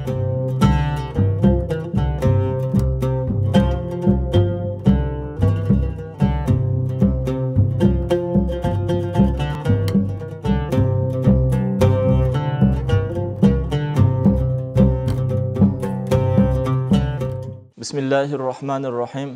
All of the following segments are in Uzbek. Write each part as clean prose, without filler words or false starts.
Bismillahirrahmanirrahim.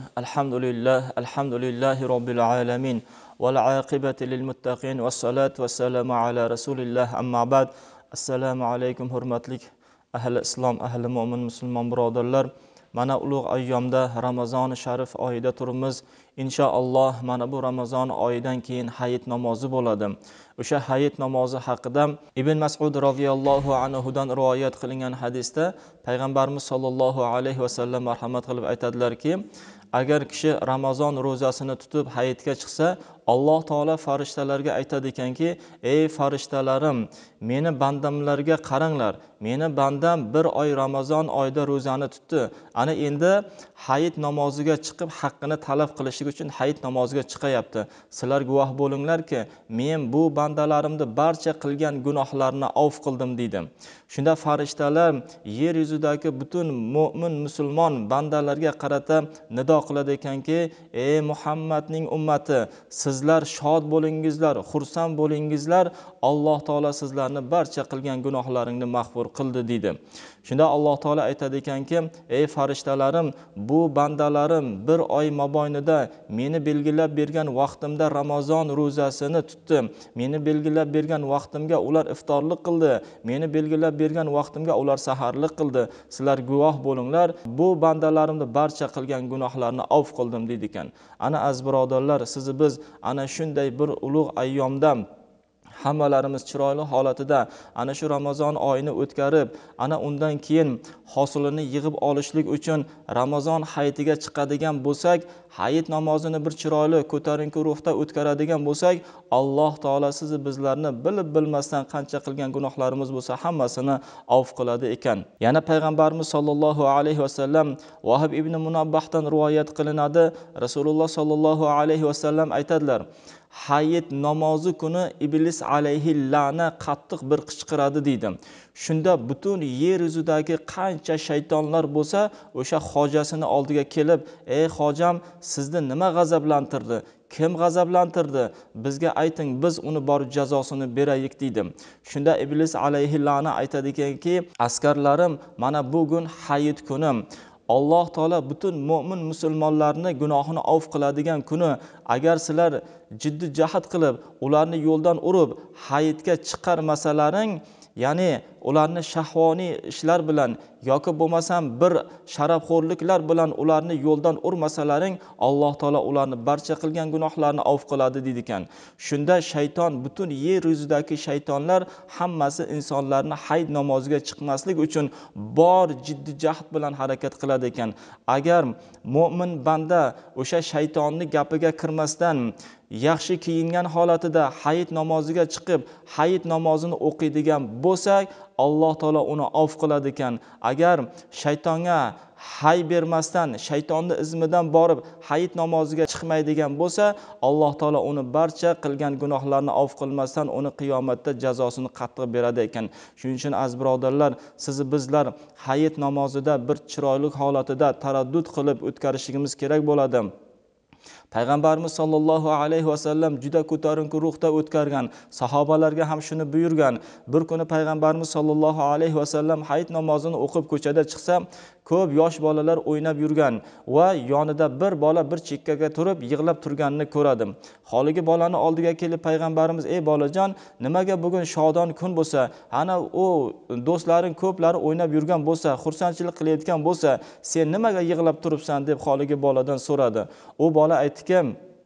Alhamdulillahi Rabbil alamin. Wal aqibati lil muttaqin. Wassalatu wassalamu ala Rasulillah. Amma ba'd. Assalomu alaykum hurmatli ahli islom, ahli mu'min musulmon birodarlar. Mana ulug' ayyomda Ramazon sharif oyida turibmiz. Inshaalloh mana bu Ramazon oyidan keyin hayit namozi bo'ladi. O'sha hayit namozi haqida Ibn Mas'ud radhiyallohu anhudan rivoyat qilingan hadisda payg'ambarimiz sollallohu alayhi vasallam marhamat qilib aytadilarki, agar kishi Ramazon ro'zasini tutib hayitga chiqsa, Alloh taolo farishtalarga aytadi ekanki, ey farishtalarim, meni bandamlarga qaranglar. Meni bandam bir oy Ramazon oyida ro'zani tutdi. Ana endi hayit namoziga chiqib haqqini talab qilish uchun hayit namoziga chiqayapti. Sizlar guvoh bo'linglarki, men bu bandalarimni barcha qilgan gunohlarini avf qildim dedi. Shunda farishtalar yer yuzidagi butun mu'min musulmon bandalarga qarata nido qiladi ekanki, ey Muhammadning ummati, sizlar shod bo'lingizlar, xursand bo'lingizlar, Alloh taolo sizlarni barcha qilgan gunohlaringni mag'fur qildi dedi. Shunda Alloh taolo aytadi ekanki, ey farishtalarim, bu bandalarim bir oy mobaynida meni belgilab bergan vaqtimda Ramazon ro'zasini tutdi. Meni belgilab bergan vaqtimga ular iftorlik qildi. Meni belgilab bergan vaqtimga ular saharlik qildi. Sizlar guvoh bo'linglar, bu bandalarimni barcha qilgan gunohlarni avf qildim dedi ekan. Ana aziz birodarlar, sizni biz ana shunday bir ulug' ayyomda hammalarimiz chiroyli holatida ana shu Ramazon oyini o'tkazib, ana undan keyin hosilini yig'ib olishlik uchun Ramazon hayitiga chiqadigan bo'lsak, hayit namozini bir chiroyli ko'tarinki ruhda o'tkazadigan bo'lsak, Alloh taolo sizni bizlarni bilib bilmasdan qancha qilgan gunohlarimiz bo'lsa hammasini avf qiladi ekan. Yana payg'ambarimiz sollallohu alayhi vasallam Vahib ibn Munabbahdan rivoyat qilinadi. Rasululloh sollallohu alayhi vasallam aytadilar: hayit namozi kuni iblis alayhi la'na qattiq bir qichqiradi deydi. Shunda butun yer yuzidagi qancha shaytonlar bo'lsa, o'sha hojasini oldiga kelib, ey hojam, sizni nima g'azablantirdi? Kim g'azablantirdi? Bizga ayting, biz uni borib jazosini beraylik deydi. Shunda iblis alayhi la'na aytadi ekanki, askarlarim, mana bugun hayit kuni. Alloh taolo butun mu'min musulmonlarni gunohini avf qiladigan kuni. Agar sizlar jiddiy jahd qilib, ularni yo'ldan urib, hayitga chiqarmasalaring, ya'ni ularni shahvoniy ishlar bilan yoki bo'lmasam bir sharafxo'rliklar bilan ularni yo'ldan urmasalaring, Alloh taolo ularni barcha qilgan gunohlarini avf qiladi dedi ekan. Shunda shayton, butun yer yuzidagi shaytonlar hammasi insonlarni hayit namoziga chiqmaslik uchun bor jiddiy jahd bilan harakat qiladi ekan. Agar mu'min banda o'sha shaytonning gapiga kirmasdan yaxshi kiyingan holatida hayit namoziga chiqib, hayit namozini o'qiydigan bo'lsak, Alloh taolo uni avf qiladi ekan. Agar shaytonga hay bermasdan, shaytonning izmidan borib hayit namoziga chiqmaydigan bo'lsa, Alloh taolo uni barcha qilgan gunohlarni avf qilmasdan uni qiyomatda jazosini qattiq beradi ekan. Shuning uchun aziz birodarlar, sizni bizlar hayit namozida bir chiroyli holatida taraddud qilib o'tkazishimiz kerak bo'ladi. Payg'ambarimiz sollallohu alayhi vasallam juda ko'tarinki ruhda o'tkazgan, sahobalarga ham shuni buyurgan. Bir kuni payg'ambarimiz sollallohu alayhi vasallam hayit namozini o'qib ko'chada chiqsa, ko'p yosh bolalar o'ynab yurgan va yonida bir bola bir chekkaga turib yig'lab turganini ko'radim. Holigi bolani oldiga kelib payg'ambarimiz: "Ey bolajon, nimaga bugun shodon kun bo'lsa, ana u do'stlaring ko'plari o'ynab yurgan bo'lsa, xursandchilik qilayotgan bo'lsa, sen nimaga yig'lab turibsan?" deb holigi boladan so'radi. U bola aytdiki: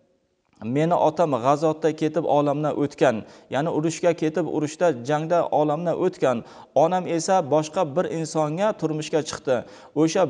"Meni otam g'azotda ketib olamdan o'tgan, ya'ni urushga ketib, urushda jangda olamdan o'tgan. Onam esa boshqa bir insonga turmushga chiqdi. O'sha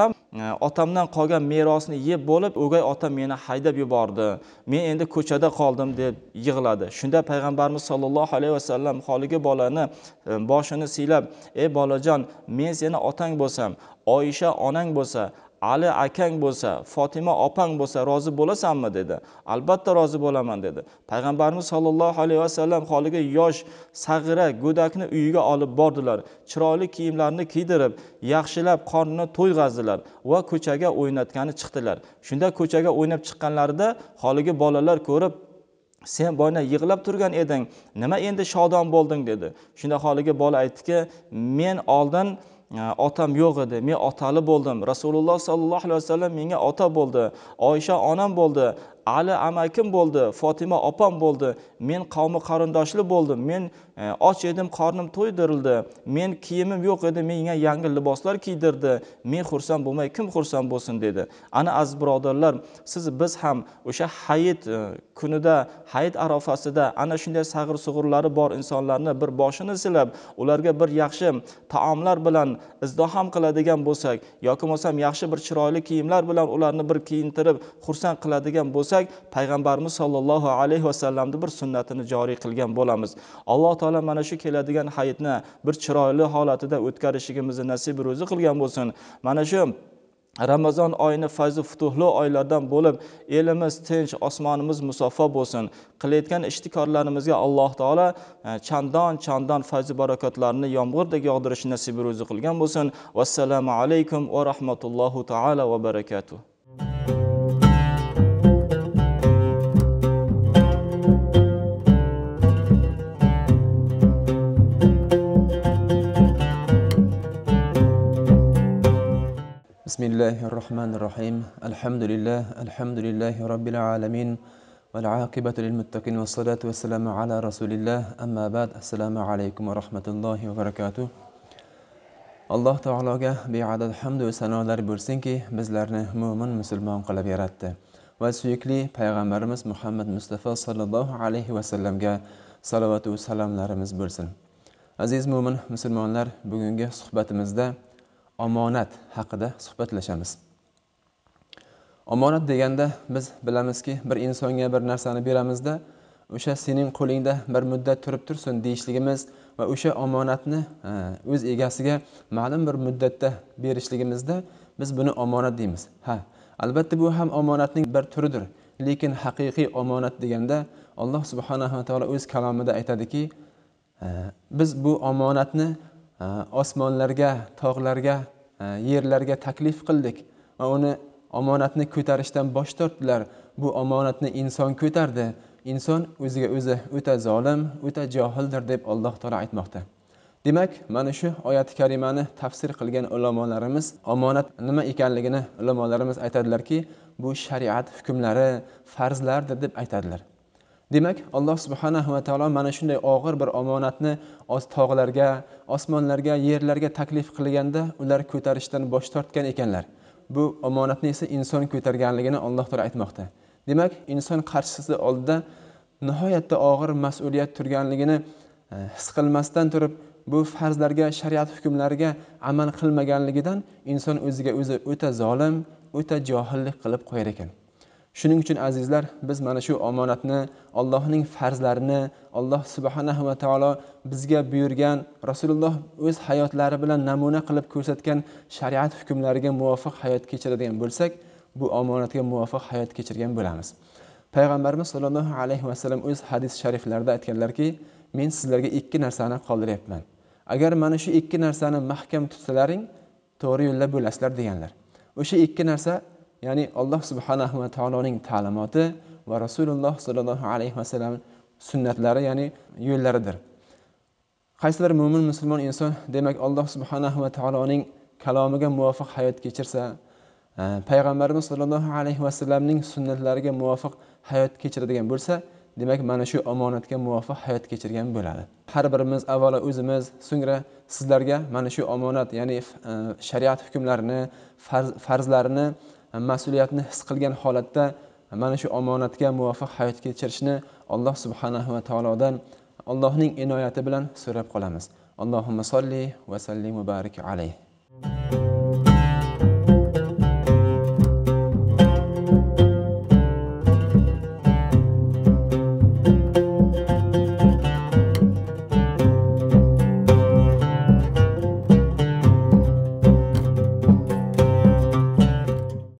otamdan qolgan merosni yeb bo'lib, o'gay otam meni haydab yubordi. Men endi ko'chada qoldim" deb yig'ladi. Shunda payg'ambarimiz sollallohu alayhi vasallam holigi bolani boshini siylab: "Ey bolajon, men seni otang bo'lsam, Oyisha onang bo'lsa, Ali akang bo'lsa, Fatima opang bo'lsa rozi bo'lasanmi dedi. Albatta rozi bo'laman dedi. Payg'ambarimiz sollallohu alayhi vasallam holiga yosh sag'ira go'dakni uyiga olib bordilar. Chiroyli kiyimlarni kiydirib, yaxshilab qornini to'yg'azdilar va ko'chaga o'ynatgani chiqdilar. Shunda ko'chaga o'ynab chiqqanlarida holiga bolalar ko'rib, sen boyna yig'lab turgan eding, nima endi shodon bo'lding dedi. Shunda holiga bola aytdiki, men oldin otam yo'q edi, men otali bo'ldim. Rasululloh sollallohu alayhi vasallam menga ota bo'ldi, Oysha onam bo'ldi, Ali amakim bo'ldi, Fatima opam bo'ldi, men qavmi qarindoshli bo'ldim, men och edim, qornim to'ydirildi, men kiyimim yo'q edi, menga yangi liboslar kiydirdi, men xursand bo'lmay kim xursand bo'lsin dedi. Ana aziz birodarlar, biz ham o'sha hayit kunida, hayit arafasida ana shunday sag'ir sug'urlari bor insonlarni bir boshini silab, ularga bir yaxshi taomlar bilan izdihom qiladigan bo'lsak, yoki bo'lsam yaxshi bir chiroyli kiyimlar bilan ularni bir kiyintirib xursand qiladigan bo'lsak, payg'ambarimiz sollallohu alayhi vasallamning bir sunnatini joriy qilgan bo'lamiz. Alloh taolo mana shu keladigan hayitni bir chiroyli holatida o'tkazishimizni nasib ro'zi qilgan bo'lsin. Mana shu Ramazon oyini fayzi futuhli oylardan bo'lib, elimiz tinch, osmonimiz musaffo bo'lsin. Qilayotgan ishtikorlarimizga Alloh taolo chandon fayzi barakotlarini yomg'irdek yog'dirishni nasib ro'zi qilgan bo'lsin. Vassalomu alaykum va rahmatullohi taala va barakatuh. Bismillahirrahmanirrahim. Alhamdulillahi rabbil alamin. Wal aqibatu lil muttaqin was salatu wassalamu ala rasulillah. Amma ba'd. Assalomu alaykum va rahmatullohi va barakatuh. Alloh taologa beadad hamd va sanolar bo'lsinki, bizlarni mu'min musulmon qilib yaratdi. Va suyukli payg'ambarimiz Muhammad Mustafa sallallohu alayhi va sallamga salovat va salomlarimiz bo'lsin. Aziz mu'min musulmonlar, bugungi suhbatimizda omonat haqida suhbatlashamiz. Omonat deganda biz bilamizki, bir insonga bir narsani beramizda, o'sha sening qo'lingda bir muddat turib tursin deyishligimiz va o'sha omonatni o'z egasiga ma'lum bir muddatda berishligimizda biz buni omonat deymiz. Albatta bu ham omonatning bir turidir. Lekin haqiqiy omonat deganda Alloh subhanahu va taolo o'z kalomida aytadiki, biz bu omonatni osmonlarga, tog'larga, yerlarga taklif qildik va uni omonatni ko'tarishdan bosh tortdilar. Bu omonatni inson ko'tardi. Inson o'ziga o'zi o'ta zolim, o'ta johildir deb Alloh taolo aytmoqda. Demak, mana shu oyat karimani tafsir qilgan ulamolarimiz omonat nima ekanligini ulamolarimiz aytadilarki, bu shariat hukmlari, farzlardir deb aytadilar. Demak, Alloh subhanahu va taolo mana shunday og'ir bir omonatni tog'larga, osmonlarga, yerlarga taklif qilganda ular ko'tarishdan bosh tortgan ekanlar. Bu omonatni esa inson ko'targanligini Alloh taolo aytmoqda. Demak, inson qarshisi oldida nihoyatda og'ir mas'uliyat turganligini his qilmasdan turib, bu farzlarga, shariat hukmlariga amal qilmaganligidan inson o'ziga o'zi o'ta zolim, o'ta johillik qilib qo'yar ekan. Shuning uchun azizlar, biz mana shu omonatni, Allohning farzlarini, Alloh subhanahu va taolo bizga buyurgan, Rasululloh o'z hayotlari bilan namuna qilib ko'rsatgan shariat hukmlariga muvofiq hayot kechiradigan bo'lsak, bu omonatga muvofiq hayot kechirgan bo'lamiz. Payg'ambarimiz sollallohu alayhi vasallam o'z hadis shariflarida aytganlarki, men sizlarga ikki narsani qoldiryapman. Agar mana shu ikki narsani mahkam tutsalaring, to'g'ri yo'lda bo'lasizlar deganlar. O'sha ikki narsa, ya'ni Alloh subhanahu va taoloning ta'limoti va Rasululloh sollallohu alayhi vasallam sunnatlari, ya'ni yo'llaridir. Qaysidir mu'min musulmon inson, demak, Alloh subhanahu va taoloning kalomiga muvofiq hayot kechirsa, payg'ambarimiz sollallohu alayhi vasallamning sunnatlariga muvofiq hayot kechiradigan bo'lsa, demak, mana shu omonatga muvofiq hayot kechirgan bo'ladi. Har birimiz avvalo o'zimiz, so'ngra sizlarga mana shu omonat, ya'ni shariat hukmlarini, farzlarini, mas'uliyatni his qilgan holatda mana shu omonatga muvofiq hayot kechirishni Alloh subhanahu va taolodan Allohning inoyati bilan so'rab qolamiz. Allohumma solli va sallim va barik alayhi.